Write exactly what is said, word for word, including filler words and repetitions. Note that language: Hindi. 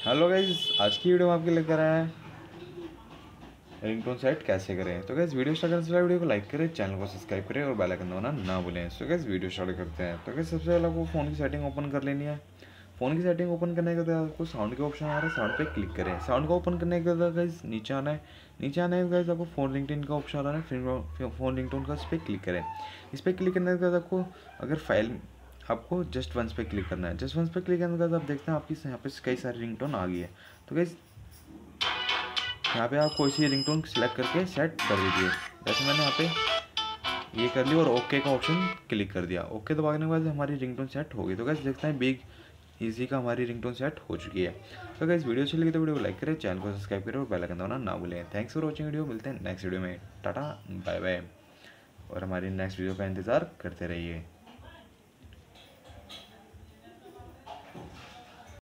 हेलो गाइज, आज की वीडियो में आपके लेकर आया है रिंगटोन सेट कैसे करें। तो गाइज वीडियो स्टार्ट करने से पहले वीडियो को लाइक करें, चैनल को सब्सक्राइब करें और बेल आइकन दबाना ना भूलें। सो गाइज वीडियो स्टार्ट करते हैं। तो गाइज सबसे पहले आपको फ़ोन की सेटिंग ओपन कर लेनी है। फ़ोन की सेटिंग ओपन करने के बाद आपको साउंड के ऑप्शन आ रहा है, साउंड पे क्लिक करें। साउंड को ओपन करने के बाद गाइज नीचे आना है। नीचे आने के बाद आपको फ़ोन रिंगटोन का ऑप्शन आ रहा है, फिर फ़ोन रिंगटोन का इस पर क्लिक करें। इस पर क्लिक करने के बाद आपको अगर फाइल आपको जस्ट वंस पे क्लिक करना है। जस्ट वंस पे क्लिक करने के बाद आप देखते हैं आपकी यहाँ पे कई सारी रिंगटोन आ गई है। तो गाइज यहाँ पे आप कोई सी रिंगटोन सेलेक्ट करके सेट कर दीजिए। जैसे मैंने यहाँ पे ये कर लिया और ओके का ऑप्शन क्लिक कर दिया। ओके दबाने के बाद हमारी रिंगटोन सेट हो गई। तो गाइस देखते हैं बिग इजी का हमारी रिंगटोन सेट हो चुकी है। तो गाइस वीडियो अच्छी लगी तो वीडियो को लाइक करें, चैनल को सब्सक्राइब करें और बेल आइकन दबाना ना भूलें। Thanks for watching video. मिलते हैं नेक्स्ट वीडियो में। टाटा बाय बाय और हमारी नेक्स्ट वीडियो का इंतज़ार करते रहिए।